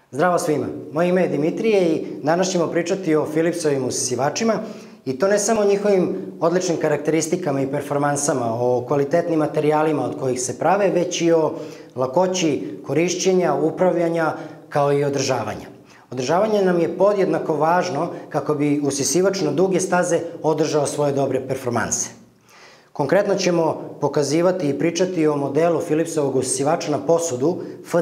Zdravo svima, moje ime je Dimitrije i danas ćemo pričati o Philipsovim usisivačima i to ne samo o njihovim odličnim karakteristikama i performansama, o kvalitetnim materijalima od kojih se prave, već i o lakoći korišćenja, upravljanja kao i održavanja. Održavanje nam je podjednako važno kako bi usisivač na duge staze održao svoje dobre performanse. Konkretno ćemo pokazivati i pričati o modelu Philipsovog usisivača na posudu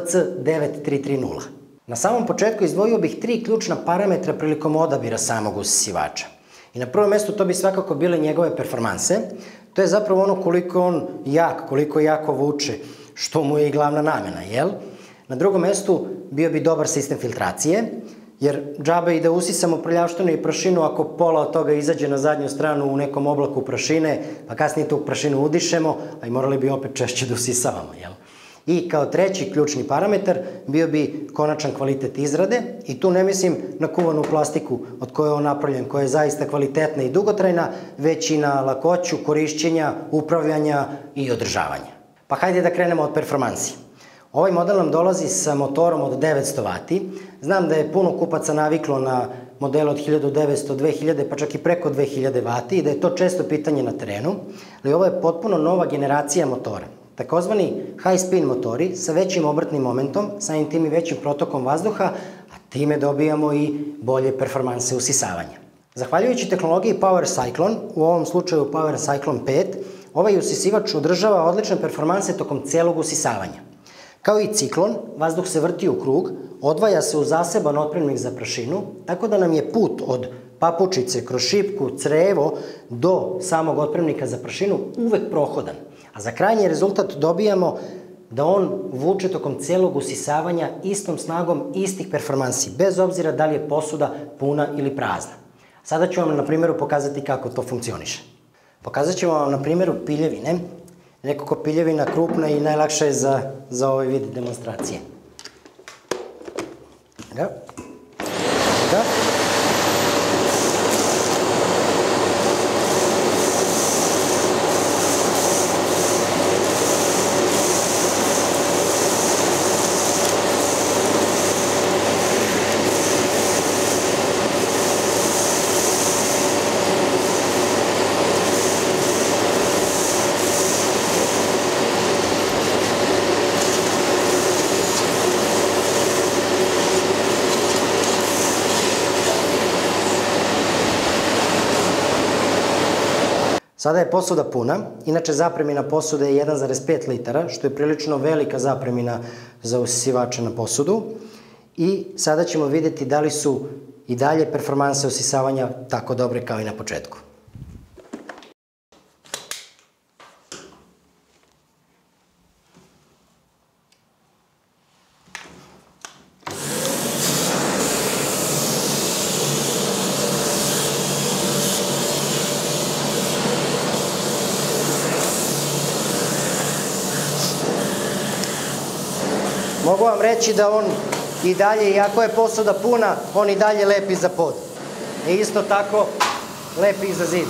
FC9330. Na samom početku izdvojio bih 3 ključna parametra prilikom odabira samog usisivača. I na prvom mestu to bi svakako bile njegove performanse. To je zapravo ono koliko on jak, koliko jako vuče, što mu je i glavna namena, jel? Na drugom mestu bio bi dobar sistem filtracije, jer džabe i da usisamo prljavštinu i prašinu ako pola od toga izađe na zadnju stranu u nekom oblaku prašine, pa kasnije tu prašinu udišemo, a i morali bi opet češće da usisavamo, jel? I kao treći ključni parametar bio bi konačan kvalitet izrade i tu ne mislim na kuvanu plastiku od koje je on napravljen, koja je zaista kvalitetna i dugotrajna, već i na lakoću korišćenja, upravljanja i održavanja. Pa hajde da krenemo od performansi. Ovaj model nam dolazi sa motorom od 900 W. Znam da je puno kupaca naviklo na model od 1900, 2000, pa čak i preko 2000 W i da je to često pitanje na terenu, ali ovo je potpuno nova generacija motora. Takozvani high spin motori sa većim obrtnim momentom, samim tim i većim protokom vazduha, a time dobijamo i bolje performanse usisavanja. Zahvaljujući tehnologiji Power Cyclone, u ovom slučaju Power Cyclone 5, ovaj usisivač održava odlične performanse tokom celog usisavanja. Kao i ciklon, vazduh se vrti u krug, odvaja se u zaseban otpremnik za prašinu, tako da nam je put od papučice kroz šipku, crevo do samog otpremnika za prašinu uvek prohodan. A za krajnji rezultat dobijamo da on vuče tokom celog usisavanja istom snagom istih performansi, bez obzira da li je posuda puna ili prazna. Sada ću vam na primjeru pokazati kako to funkcioniše. Pokazat ćemo vam na primjeru piljevine. Nekako piljevina krupna i najlakša je za ovaj vid demonstracije. Da. Sada je posuda puna, inače zapremina posude je 1,5 litara, što je prilično velika zapremina za usisivače na posudu. I sada ćemo vidjeti da li su i dalje performanse usisavanja tako dobre kao i na početku. Mogu vam reći da on i dalje, iako je posuda puna, on i dalje lepi za pod. I isto tako lepi i za zid.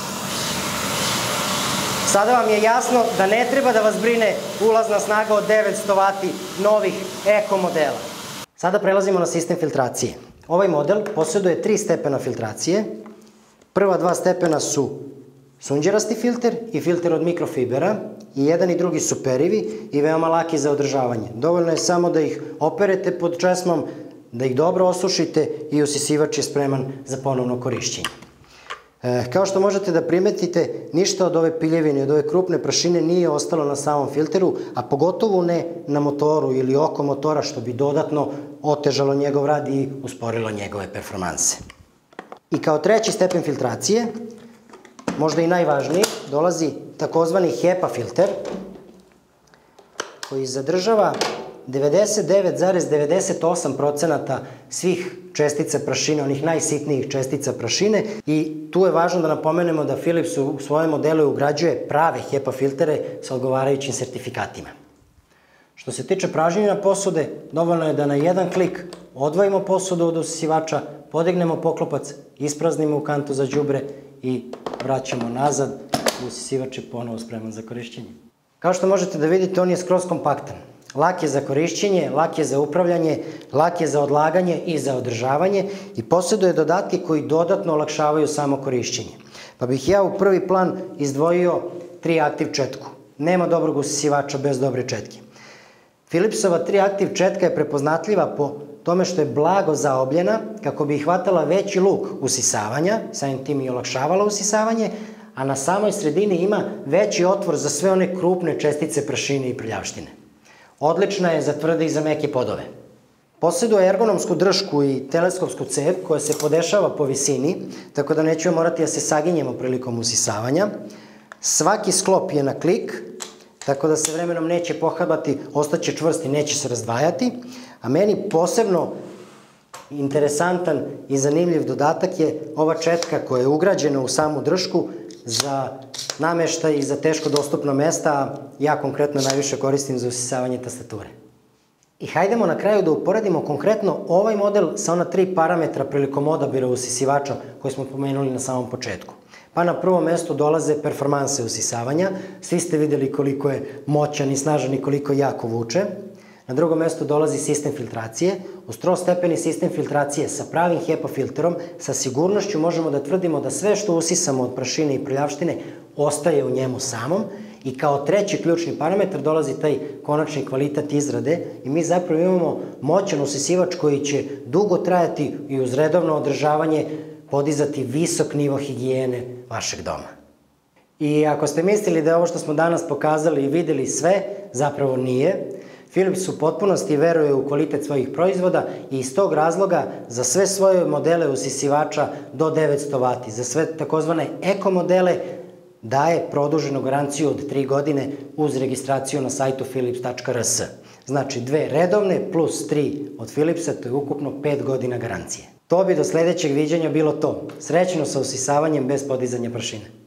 Sada vam je jasno da ne treba da vas brine ulazna snaga od 900 W novih eko modela. Sada prelazimo na sistem filtracije. Ovaj model posjeduje 3 stepena filtracije. Prva 2 stepena su sunđerasti filter i filter od mikrofibera. I jedan i drugi su perivi i veoma laki za održavanje. Dovoljno je samo da ih operete pod česmom, da ih dobro osušite i usisivač je spreman za ponovno korišćenje. Kao što možete da primetite, ništa od ove piljevine, od ove krupne prašine nije ostalo na samom filteru, a pogotovo ne na motoru ili oko motora, što bi dodatno otežalo njegov rad i usporilo njegove performanse. I kao treći stepen filtracije, možda i najvažniji, dolazi takozvani HEPA filter, koji zadržava 99,98% svih čestica prašine, onih najsitnijih čestica prašine, i tu je važno da napomenemo da Philips u svoje modele ugrađuje prave HEPA filtere sa odgovarajućim sertifikatima. Što se tiče pražnjenja posude, dovoljno je da na jedan klik odvojimo posudu od usisivača, podignemo poklopac, ispraznimo u kantu za đubre i vraćamo nazad. Usisivač je ponovo spreman za korišćenje. Kao što možete da vidite, on je skroz kompaktan. lak je za korišćenje, lak je za upravljanje, lak je za odlaganje i za održavanje i posjeduje dodatke koji dodatno olakšavaju samo korišćenje. Pa bih ja u prvi plan izdvojio 3 aktiv četku. Nema dobrog usisivača bez dobre četke. Philipsova 3 aktiv četka je prepoznatljiva po tome što je blago zaobljena kako bi hvatala veći luk usisavanja, samim tim i olakšavala usisavanje, a na samoj sredini ima veći otvor za sve one krupne čestice prašine i prljavštine. Odlična je za tvrde i za meke podove. Posjeduje ergonomsku držku i teleskopsku cev koja se podešava po visini, tako da nećemo morati da se saginjemo prilikom usisavanja. Svaki sklop je na klik, tako da se vremenom neće pohabati, ostaće čvrst i neće se razdvajati. A meni posebno interesantan i zanimljiv dodatak je ova četka koja je ugrađena u samu držku za nameštaj i za teško dostupno mesta, a ja konkretno najviše koristim za usisavanje tastature. I hajdemo na kraju da uporedimo konkretno ovaj model sa ona 3 parametra prilikom odabira usisivača koje smo pomenuli na samom početku. Pa na prvom mestu dolaze performanse usisavanja, svi ste videli koliko je moćan i snažan i koliko jako vuče. Na drugom mestu dolazi sistem filtracije. Uz trostepeni sistem filtracije sa pravim HEPA filterom, sa sigurnošću možemo da tvrdimo da sve što usisamo od prašine i prljavštine ostaje u njemu samom. I kao treći ključni parametar dolazi taj konačni kvalitet izrade i mi zapravo imamo moćan usisivač koji će dugo trajati i uz redovno održavanje podizati visok nivo higijene vašeg doma. I ako ste mislili da je ovo što smo danas pokazali i videli sve, zapravo nije. Philips u potpunosti veruje u kvalitet svojih proizvoda i iz tog razloga za sve svoje modele usisivača do 900 W, za sve takozvane eko modele, daje produženu garanciju od 3 godine uz registraciju na sajtu philips.rs. Znači 2 redovne plus 3 od Philipsa, to je ukupno 5 godina garancije. To bi do sledećeg viđenja bilo to. Srećno sa usisavanjem bez podizanja prašine.